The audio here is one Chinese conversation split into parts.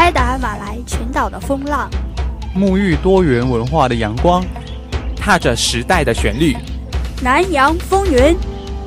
拍打马来群岛的风浪， 沐浴多元文化的阳光，踏着时代的旋律， 南洋风云。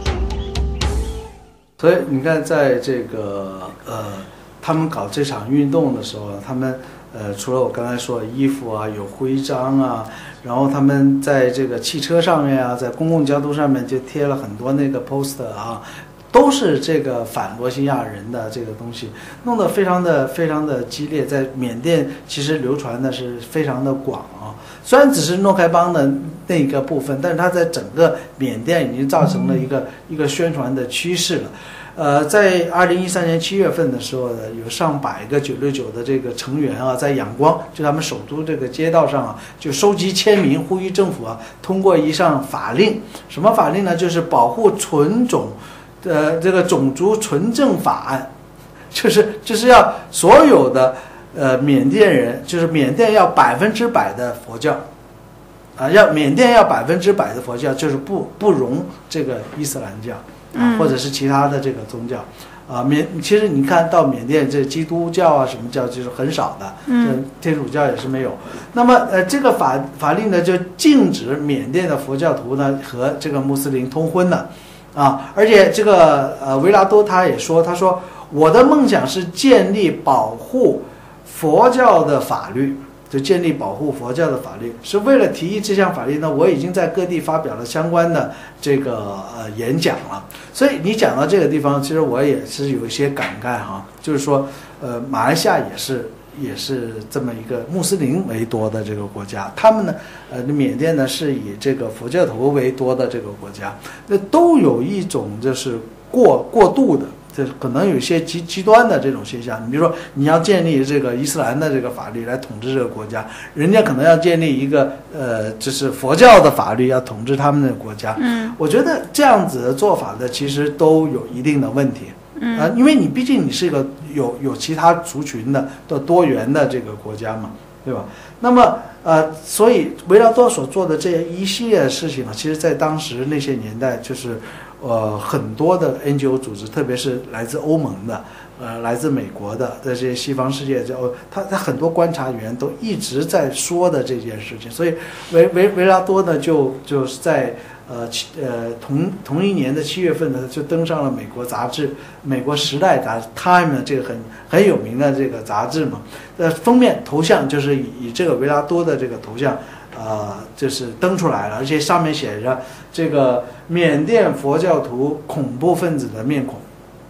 所以你看，在这个他们搞这场运动的时候，他们除了我刚才说的衣服啊，有徽章啊，然后他们在这个汽车上面啊，在公共交通上面就贴了很多那个 poster 啊，都是这个反罗兴亚人的这个东西，弄得非常的激烈，在缅甸其实流传的是非常的广啊。虽然只是诺开邦的那个部分，但是它在整个缅甸已经造成了一个宣传的趋势了。在2013年7月份的时候呢，有上百个969的这个成员啊，在仰光，就他们首都这个街道上啊，就收集签名，呼吁政府啊通过一项法令。什么法令呢？就是保护纯种这个种族纯正法案，就是要所有的缅甸人，就是缅甸要100%的佛教啊，缅甸要100%的佛教，就是不容这个伊斯兰教啊，或者是其他的这个宗教啊。其实你看到缅甸这基督教啊什么教就是很少的，天主教也是没有。那么这个法令呢，就禁止缅甸的佛教徒呢和这个穆斯林通婚的。啊，而且这个维拉多他也说，他说我的梦想是建立保护佛教的法律，就建立保护佛教的法律，是为了提议这项法律呢，我已经在各地发表了相关的这个演讲了。所以你讲到这个地方，其实我也是有一些感慨哈，就是说马来西亚也是这么一个穆斯林为多的这个国家，他们呢，缅甸呢是以这个佛教徒为多的这个国家，那都有一种就是过度的，这可能有一些极端的这种现象。你比如说，你要建立这个伊斯兰的这个法律来统治这个国家，人家可能要建立一个就是佛教的法律要统治他们的国家。我觉得这样子的做法呢，其实都有一定的问题。因为你毕竟你是一个有其他族群的多元的这个国家嘛，对吧？那么所以维拉多所做的这一系列的事情呢，其实在当时那些年代，就是很多的 NGO 组织，特别是来自欧盟的，来自美国的这些西方世界，他很多观察员都一直在说的这件事情。所以维拉多呢，就是在同一年的7月份呢，就登上了美国杂志《美国时代》杂志 Time 的这个很有名的这个杂志嘛。封面头像就是以这个维拉多的这个头像，就是登出来了，而且上面写着这个缅甸佛教徒恐怖分子的面孔。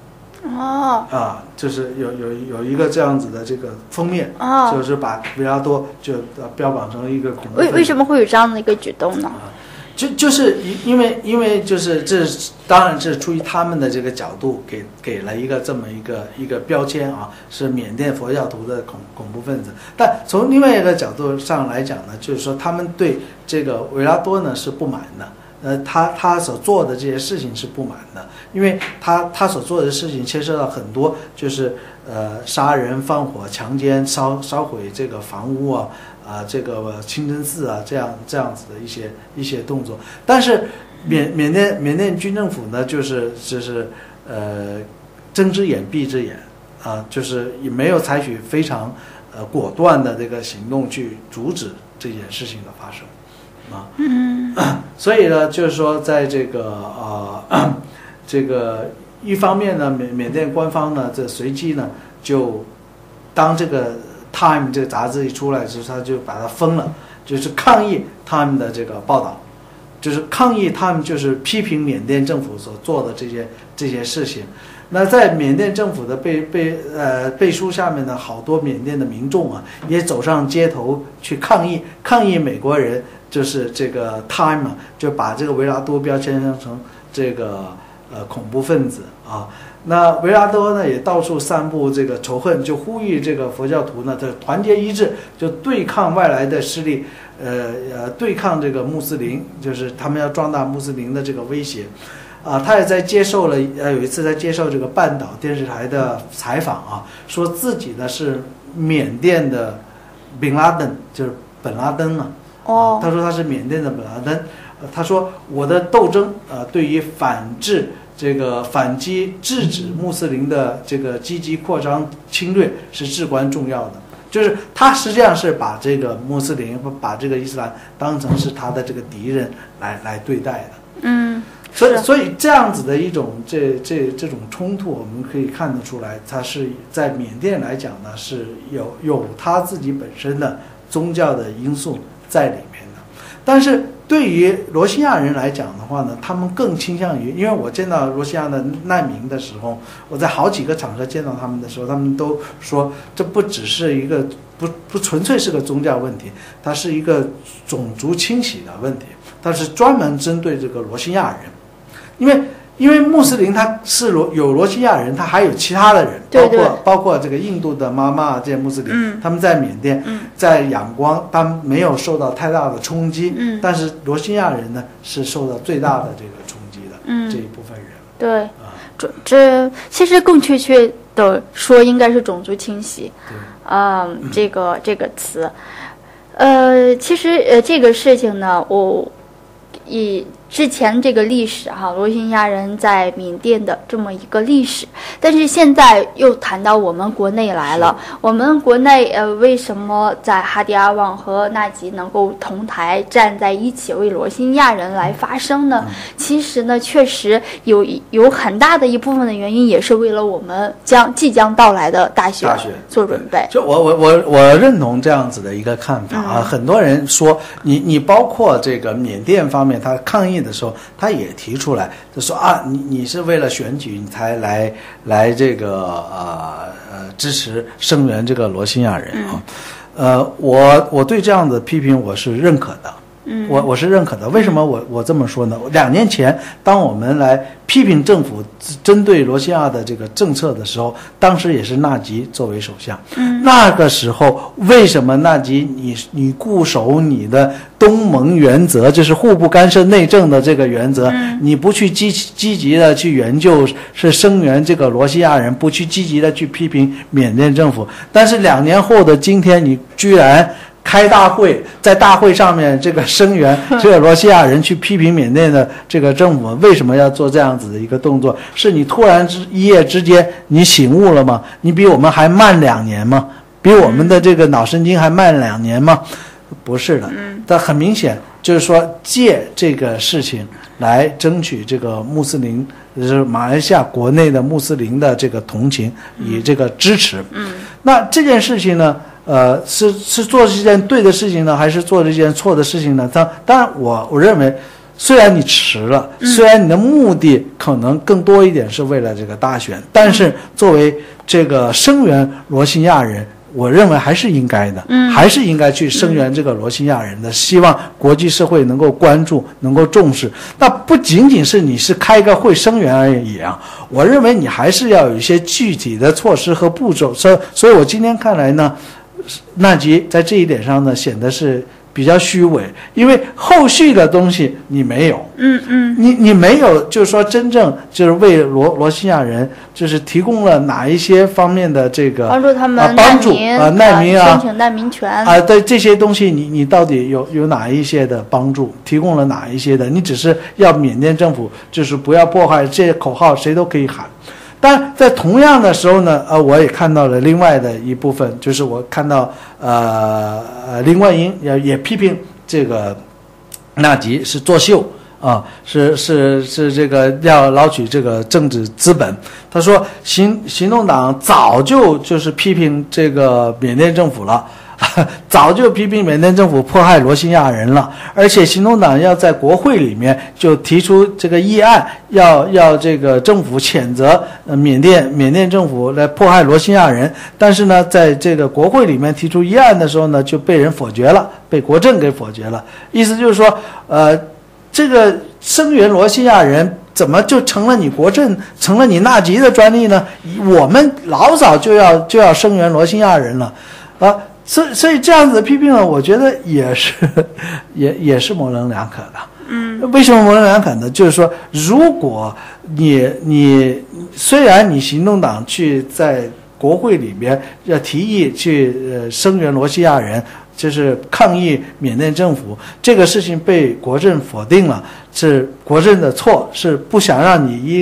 就是有一个这样子的这个封面，就是把维拉多就标榜成了一个恐怖分子。 为什么会有这样的一个举动呢？ 就是因为就是这当然是出于他们的这个角度给了一个这么一个标签啊，是缅甸佛教徒的恐怖分子。但从另外一个角度上来讲呢，就是说他们对这个维拉多呢是不满的。他所做的这些事情是不满的，因为他所做的事情牵涉到很多，就是杀人放火强奸烧毁这个房屋啊，这个清真寺啊，这样子的一些动作。但是缅甸军政府呢，就是睁只眼闭只眼啊，就是也没有采取非常果断的这个行动去阻止这件事情的发生。所以呢，就是说，在这个一方面呢，缅甸官方呢，这随即呢，就当这个 Time 这个杂志一出来之后，他就把它封了，就是抗议 Time 的这个报道，就是抗议 Time 就是批评缅甸政府所做的这些事情。那在缅甸政府的背书下面呢，好多缅甸的民众啊，也走上街头去抗议美国人。就是这个 Time 就把这个维拉多标签成这个恐怖分子啊。那维拉多呢也到处散布这个仇恨，就呼吁这个佛教徒呢，就团结一致，就对抗外来的势力，对抗这个穆斯林，就是他们要壮大穆斯林的这个威胁。他也在接受了有一次在接受这个半岛电视台的采访啊，说自己呢是缅甸的本拉登，就是本拉登啊。他说他是缅甸的本拉登。他说我的斗争对于反制这个反击制止穆斯林的这个积极扩张侵略是至关重要的。就是他实际上是把这个穆斯林把这个伊斯兰当成是他的这个敌人来对待的。所以这样子的一种这种冲突，我们可以看得出来，它是在缅甸来讲呢，是有他自己本身的宗教的因素在里面的。但是对于罗兴亚人来讲的话呢，他们更倾向于，因为我见到罗兴亚的难民的时候，我在好几个场合见到他们的时候，他们都说这不只是一个不纯粹是个宗教问题，它是一个种族清洗的问题，它是专门针对这个罗兴亚人。因为穆斯林他是有罗兴亚人，他还有其他的人，包括这个印度的妈妈这些穆斯林，他们在缅甸，在仰光，他们没有受到太大的冲击，但是罗兴亚人呢是受到最大的这个冲击的，这一部分人。 对，这其实更确切的说，应该是种族清洗，这个词，其实这个事情呢，我以之前这个历史罗兴亚人在缅甸的这么一个历史，但是现在又谈到我们国内来了。我们国内为什么在哈迪阿旺和纳吉能够同台站在一起为罗兴亚人来发声呢？其实呢，确实有很大的一部分的原因，也是为了我们即将到来的大选做准备。 就我认同这样子的一个看法很多人说你包括这个缅甸方面，他抗议的时候，他也提出来，就说你是为了选举你才来这个支持声援这个罗兴亚人我对这样的批评我是认可的。我是认可的。为什么我这么说呢？2年前，当我们来批评政府针对罗兴亚的这个政策的时候，当时也是纳吉作为首相。那个时候，为什么纳吉你固守你的东盟原则，就是互不干涉内政的这个原则，你不去积极的去援救，是声援这个罗兴亚人，不去积极的去批评缅甸政府？但是2年后的今天，你居然开大会，在大会上面这个声援这个罗兴亚人去批评缅甸的这个政府，为什么要做这样子的一个动作？是你突然一夜之间你醒悟了吗？你比我们还慢2年吗？比我们的这个脑神经还慢2年吗？不是的，但很明显就是说借这个事情来争取这个穆斯林，就是马来西亚国内的穆斯林的这个同情，以这个支持。那这件事情呢？是做这件对的事情呢，还是做这件错的事情呢？当然我认为，虽然你迟了，虽然你的目的可能更多一点是为了这个大选，但是作为这个声援罗兴亚人，我认为还是应该的，还是应该去声援这个罗兴亚人的，希望国际社会能够关注，能够重视。那不仅仅是你是开个会声援而已我认为你还是要有一些具体的措施和步骤。所以我今天看来呢，纳吉在这一点上呢显得是比较虚伪，因为后续的东西你没有，你没有，就是说真正就是为罗兴亚人就是提供了哪一些方面的这个帮助他们难民申请难民权对这些东西你到底有哪一些的帮助，提供了哪一些的？你只是要缅甸政府就是不要破坏，这些口号谁都可以喊。但在同样的时候呢，我也看到了另外的一部分，就是我看到林冠英也批评这个纳吉是作秀是这个要捞取这个政治资本。他说行动党早就是批评这个缅甸政府了。早就批评缅甸政府迫害罗兴亚人了，而且行动党要在国会里面就提出这个议案，要这个政府谴责缅甸政府来迫害罗兴亚人，但是呢，在这个国会里面提出议案的时候呢，就被人否决了，被国政给否决了。意思就是说，这个声援罗兴亚人怎么就成了你国政，成了你纳吉的专利呢？我们老早就要声援罗兴亚人了所以这样子的批评呢，我觉得也是模棱两可的。为什么模棱两可呢？就是说，如果你虽然你行动党去在国会里边要提议去声援罗兴亚人，就是抗议缅甸政府，这个事情被国政否定了，是国政的错，是不想让你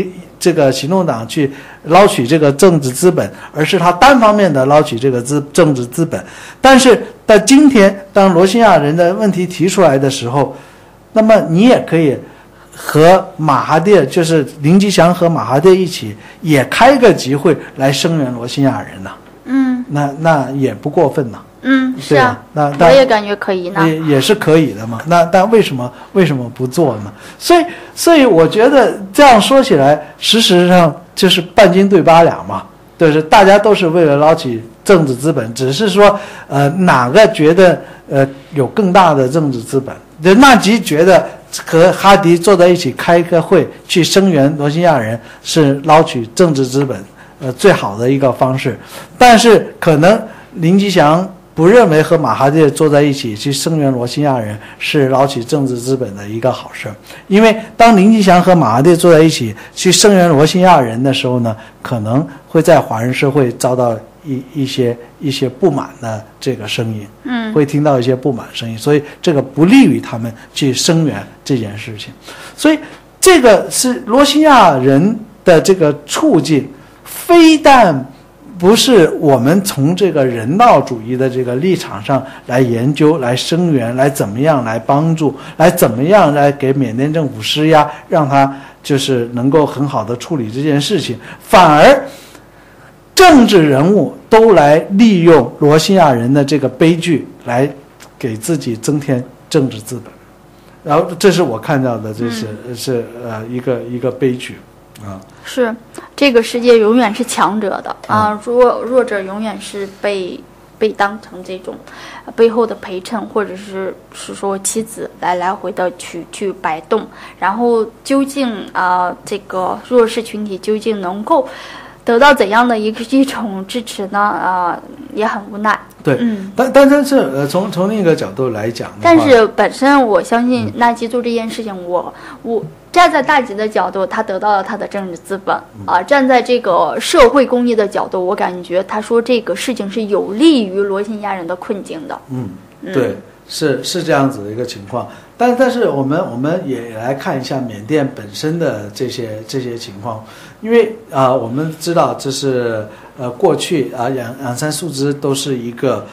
这个行动党去捞取这个政治资本，而是他单方面的捞取这个政治资本。但是在今天，当罗兴亚人的问题提出来的时候，那么你也可以和马哈蒂，就是林吉祥和马哈蒂一起，也开个集会来声援罗兴亚人呐。那也不过分呐。 是啊， 那我也感觉可以呢， 也是可以的嘛。但为什么不做呢？所以我觉得这样说起来，事实上就是半斤对八两嘛。就是大家都是为了捞取政治资本，只是说哪个觉得有更大的政治资本。纳吉觉得和哈迪坐在一起开个会去声援罗兴亚人是捞取政治资本最好的一个方式，但是可能林吉祥不认为和马哈蒂坐在一起去声援罗兴亚人是捞取政治资本的一个好事，因为当林吉祥和马哈蒂坐在一起去声援罗兴亚人的时候呢，可能会在华人社会遭到一些不满的这个声音，会听到一些不满声音，所以这个不利于他们去声援这件事情。所以这个是罗兴亚人的这个处境，非但不是我们从这个人道主义的这个立场上来研究、来声援、来怎么样来帮助、来怎么样来给缅甸政府施压，让他就是能够很好的处理这件事情，反而政治人物都来利用罗兴亚人的这个悲剧来给自己增添政治资本，然后这是我看到的，这是一个悲剧啊。 是这个世界永远是强者的啊，弱者永远是被当成这种背后的陪衬，或者是说妻子来回的去摆动，然后究竟这个弱势群体究竟能够得到怎样的一种支持呢？也很无奈。 对，但是从另一个角度来讲的话， 但是本身我相信纳吉做这件事情，我站在大吉的角度，他得到了他的政治资本站在这个社会公益的角度，我感觉他说这个事情是有利于罗兴亚人的困境的。 对，是这样子的一个情况。但是我们也来看一下缅甸本身的这些情况，因为我们知道这是过去昂山素芝都是一个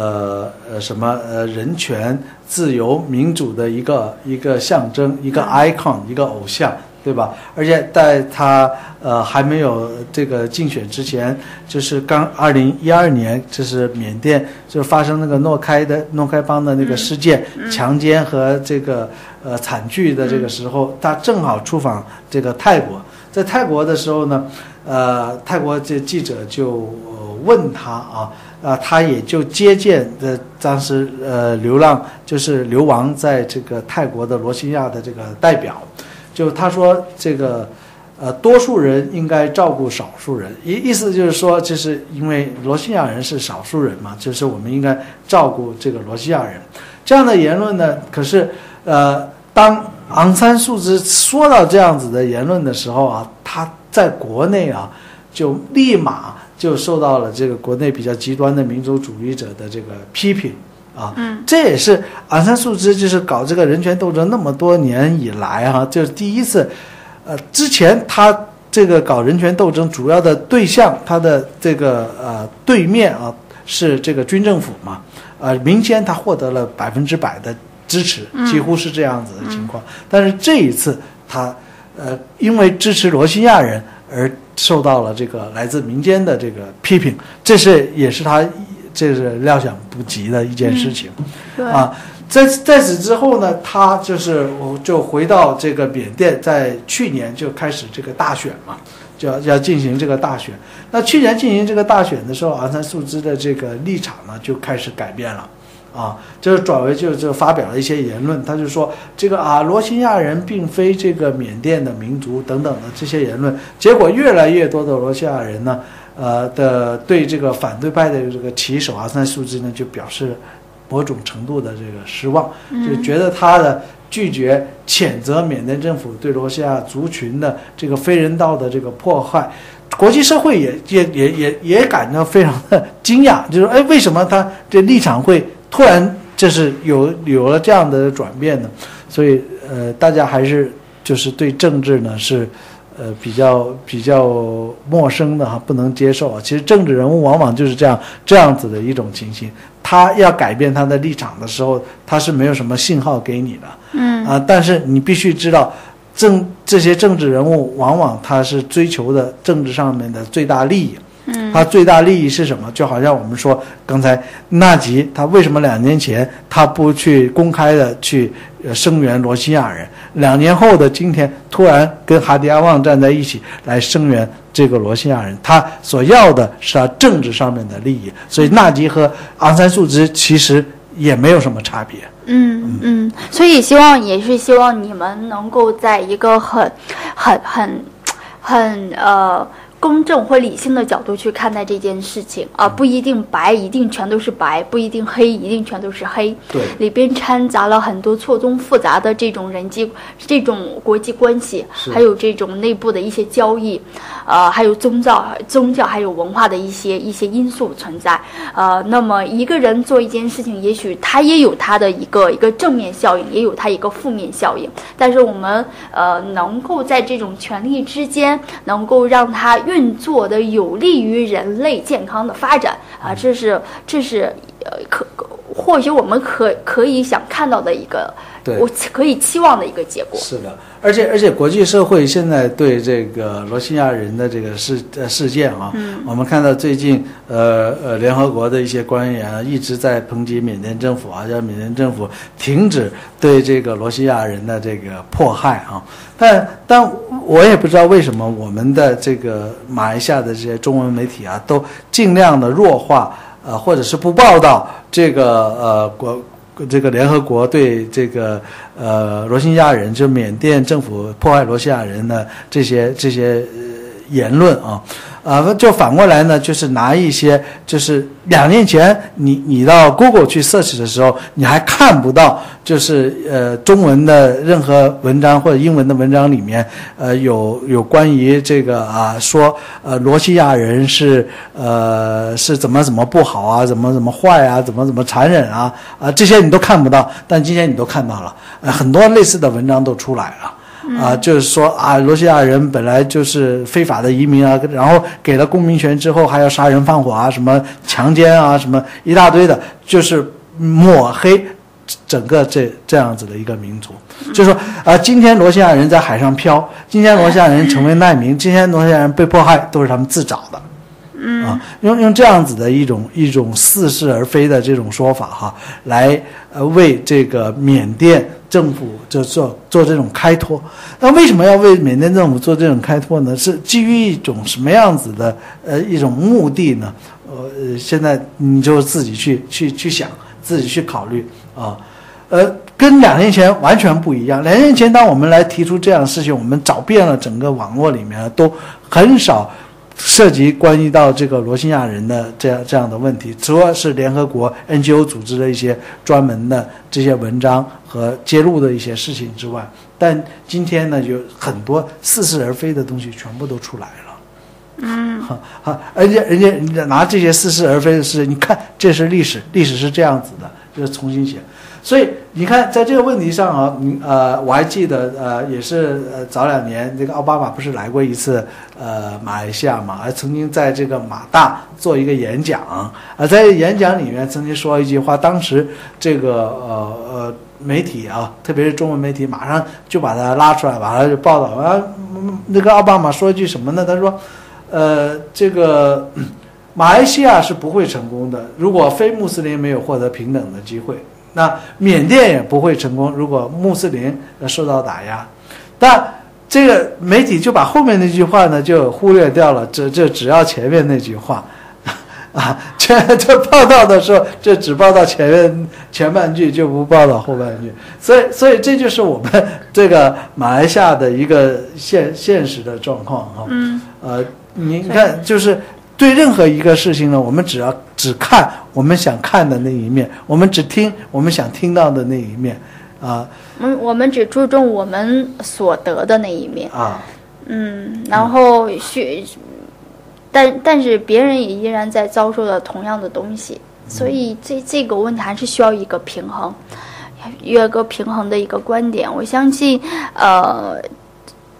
人权、自由、民主的一个象征，一个 icon， 一个偶像，对吧？而且在他还没有这个竞选之前，就是刚2012年，就是缅甸就发生那个诺开邦的那个事件，强奸和这个惨剧的这个时候，他正好出访这个泰国，在泰国的时候呢，泰国这记者就问他他也就接见的当时流亡在这个泰国的罗兴亚的这个代表。就他说这个多数人应该照顾少数人，意思就是说，就是因为罗兴亚人是少数人嘛，就是我们应该照顾这个罗兴亚人。这样的言论呢，可是当昂山素芝说到这样子的言论的时候他在国内就立马就受到了这个国内比较极端的民族主义者的这个批评。这也是昂山素芝就是搞这个人权斗争那么多年以来就是第一次，之前他这个搞人权斗争主要的对象，他的这个对面是这个军政府嘛，民间他获得了100%的支持，几乎是这样子的情况。但是这一次他因为支持罗兴亚人而受到了这个来自民间的这个批评，也是他这是料想不及的一件事情。在此之后呢，他就回到这个缅甸，在去年就开始这个大选嘛，就要进行这个大选。那去年进行这个大选的时候，昂山素芝的这个立场呢就开始改变了。就是转为就发表了一些言论，他就说这个罗兴亚人并非这个缅甸的民族等等的这些言论，结果越来越多的罗兴亚人呢对这个反对派的这个旗手昂山素芝呢就表示某种程度的这个失望，就觉得他的拒绝谴责缅甸政府对罗兴亚族群的这个非人道的这个迫害，国际社会也感到非常的惊讶，就是为什么他这立场会突然就是有了这样的转变呢？所以大家还是就是对政治呢是比较陌生的不能接受啊。其实政治人物往往就是这样子的一种情形，他要改变他的立场的时候，他是没有什么信号给你的，但是你必须知道，这些政治人物往往他是追求的政治上面的最大利益。他最大利益是什么？就好像我们说刚才纳吉，他为什么2年前他不去公开的去声援罗兴亚人，2年后的今天突然跟哈迪阿旺站在一起来声援这个罗兴亚人，他所要的是他政治上面的利益。所以纳吉和昂山素季其实也没有什么差别。 所以也是希望你们能够在一个很公正或理性的角度去看待这件事情啊，不一定白一定全都是白，不一定黑一定全都是黑， 对， 里边掺杂了很多错综复杂的这种这种国际关系，还有这种内部的一些交易，还有宗教还有文化的一些因素存在。那么一个人做一件事情，也许他也有他的一个正面效应，也有他一个负面效应，但是我们能够在这种权力之间能够让它运作的有利于人类健康的发展啊，这是或许我们可以想看到的一个，我可以期望的一个结果。 是的，而且国际社会现在对这个罗兴亚人的这个事件啊，我们看到最近联合国的一些官员一直在抨击缅甸政府啊，叫缅甸政府停止对这个罗兴亚人的这个迫害啊。但我也不知道为什么我们的这个马来西亚的这些中文媒体啊，都尽量的弱化或者是不报道这个这个联合国对这个罗兴亚人，就缅甸政府迫害罗兴亚人的这些言论啊，就反过来呢，就是拿一些就是2年前你到 Google 去 search 的时候，你还看不到就是中文的任何文章或者英文的文章里面有关于这个说罗兴亚人是怎么不好啊，怎么坏啊，怎么残忍啊这些你都看不到，但今天你都看到了，很多类似的文章都出来了。就是说罗兴亚人本来就是非法的移民啊，然后给了公民权之后还要杀人放火啊，什么强奸啊，什么一大堆的，就是抹黑整个这样子的一个民族。就是说今天罗兴亚人在海上漂，今天罗兴亚人成为难民，今天罗兴亚人被迫害都是他们自找的。用这样子的一种似是而非的这种说法来为这个缅甸政府就做这种开脱。那为什么要为缅甸政府做这种开脱呢？是基于一种什么样子的一种目的呢？现在你就自己去想，自己去考虑啊。跟2年前完全不一样。2年前当我们来提出这样的事情，我们找遍了整个网络里面都很少涉及关于到这个罗兴亚人的这样的问题，除了是联合国 NGO 组织的一些专门的这些文章和揭露的一些事情之外，但今天呢，有很多似是而非的东西全部都出来了。而且人家拿这些似是而非的事，你看这是历史是这样子的，就是重新写。所以你看，在这个问题上我还记得也是早2年这个奥巴马不是来过一次马来西亚嘛，还曾经在这个马大做一个演讲在演讲里面曾经说一句话，当时这个媒体特别是中文媒体马上就把它拉出来，把它就报道那个奥巴马说一句什么呢？他说这个马来西亚是不会成功的，如果非穆斯林没有获得平等的机会。那缅甸也不会成功，如果穆斯林受到打压。但这个媒体就把后面那句话呢就忽略掉了，这只要前面那句话这报道的时候就只报道前半句，就不报道后半句。所以这就是我们这个马来西亚的一个现实的状况你看就是对任何一个事情呢，我们只看我们想看的那一面，我们只听我们想听到的那一面我们只注重我们所得的那一面然后但是别人也依然在遭受着同样的东西，所以这个问题还是需要一个平衡，有一个平衡的一个观点。我相信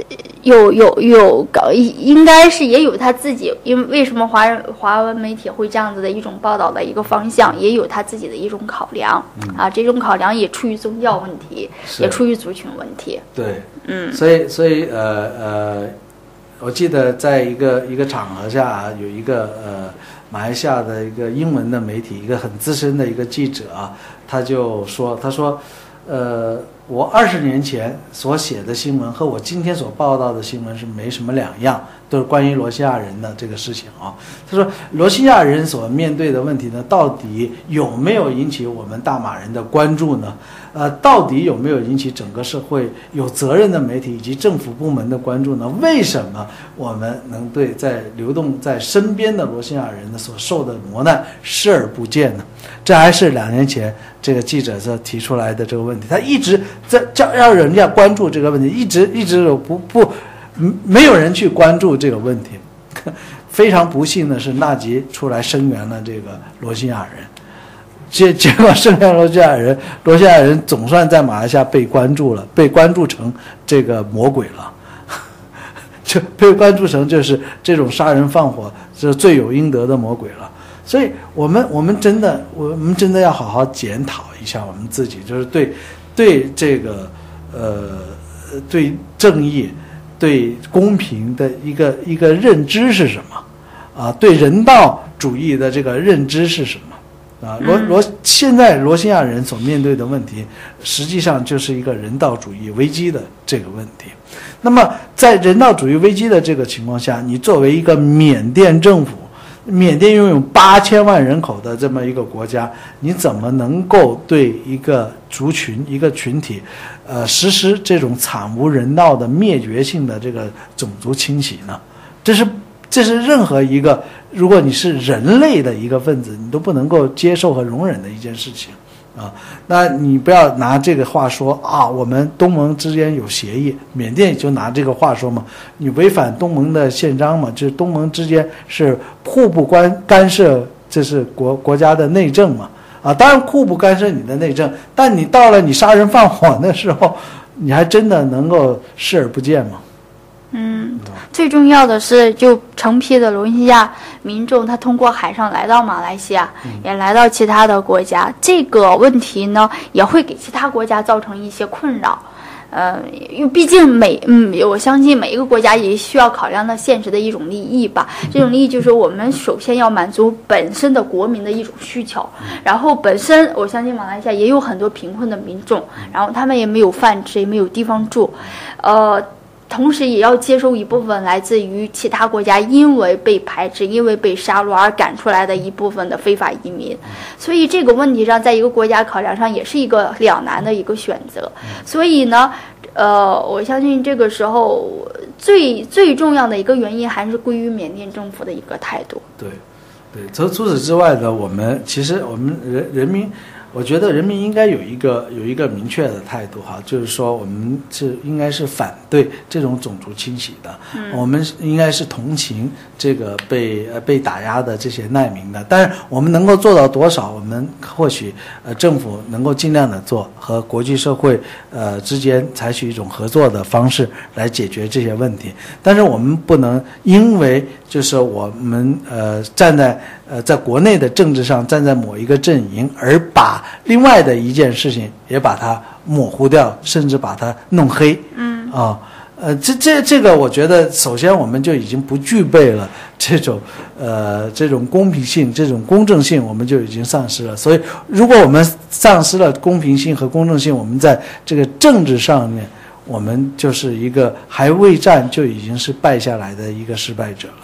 应该是也有他自己，因为为什么华文媒体会这样子的一种报道的一个方向，也有他自己的一种考量啊。这种考量也出于宗教问题，也出于族群问题。 对，所以我记得在一个场合下，有一个马来西亚的一个英文的媒体，一个很资深的一个记者他就说，我20年前所写的新闻和我今天所报道的新闻是没什么两样，都是关于罗兴亚人的这个事情他说罗兴亚人所面对的问题呢，到底有没有引起我们大马人的关注呢？到底有没有引起整个社会有责任的媒体以及政府部门的关注呢？为什么我们能对在流动在身边的罗兴亚人的所受的磨难视而不见呢？这还是2年前这个记者提出来的这个问题，他一直在让人家关注这个问题，一直没有人去关注这个问题。非常不幸的是，纳吉出来声援了这个罗兴亚人。结果声援罗兴亚人总算在马来西亚被关注了，被关注成这个魔鬼了，就被关注成就是这种杀人放火是罪有应得的魔鬼了。所以我们真的要好好检讨一下我们自己，就是对这个对正义、对公平的一个认知是什么对人道主义的这个认知是什么？现在罗兴亚人所面对的问题，实际上就是一个人道主义危机的这个问题。那么，在人道主义危机的这个情况下，你作为一个缅甸政府，缅甸拥有8000万人口的这么一个国家，你怎么能够对一个族群、一个群体，实施这种惨无人道的灭绝性的这个种族清洗呢？这是任何一个，如果你是人类的一个分子，你都不能够接受和容忍的一件事情那你不要拿这个话说我们东盟之间有协议，缅甸就拿这个话说嘛，你违反东盟的宪章嘛，就是东盟之间是互不干涉，这是国家的内政嘛当然互不干涉你的内政，但你到了你杀人放火的时候，你还真的能够视而不见吗？ 最重要的是，就成批的罗兴亚民众，他通过海上来到马来西亚，也来到其他的国家，这个问题呢，也会给其他国家造成一些困扰。因为毕竟我相信每一个国家也需要考量到现实的一种利益吧。这种利益就是我们首先要满足本身的国民的一种需求，然后本身我相信马来西亚也有很多贫困的民众，然后他们也没有饭吃，也没有地方住，同时也要接受一部分来自于其他国家因为被排斥、因为被杀戮而赶出来的一部分的非法移民，所以这个问题上，在一个国家考量上也是一个两难的一个选择。所以呢，我相信这个时候最重要的一个原因还是归于缅甸政府的一个态度。 对，除此之外呢，其实我们人民。我觉得人民应该有一个明确的态度就是说我们应该是反对这种种族清洗的，我们应该是同情这个被打压的这些难民的。但是我们能够做到多少，我们或许政府能够尽量的做，和国际社会之间采取一种合作的方式来解决这些问题。但是我们不能因为就是我们站在国内的政治上站在某一个阵营，而把另外的一件事情也把它模糊掉，甚至把它弄黑。这个我觉得首先我们就已经不具备了这种公平性、这种公正性，我们就已经丧失了。所以如果我们丧失了公平性和公正性，我们在这个政治上面，我们就是一个还未战就已经是败下来的一个失败者了。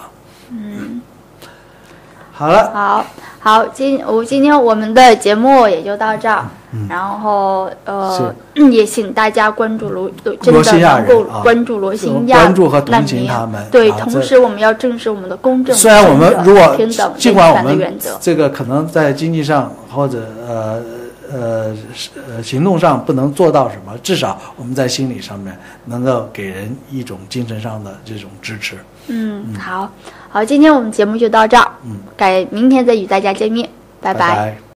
好了， 好，今天我们的节目也就到这儿。然后也请大家关注真的能够关注罗兴亚， 关注和同情他们。 对，同时我们要正视我们的公正、 虽然我们如果平等、 尽管我们的原则， 这个可能在经济上或者行动上不能做到什么，至少我们在心理上面能够给人一种精神上的这种支持。 好，今天我们节目就到这儿。明天再与大家见面，拜拜。